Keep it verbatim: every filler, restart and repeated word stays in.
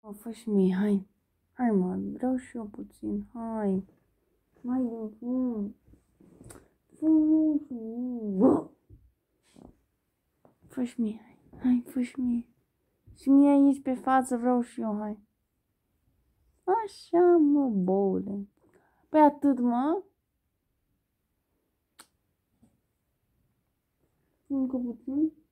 Mă, fă și mie, hai. Hai, mă, vreau și eu puțin, hai. Mai din fum. Fum, fum. Fă și mie, hai. Hai, fă și mie. Și mie aici pe față vreau și eu, hai. Așa, mă, boule. Păi atât, mă. Încă puțin.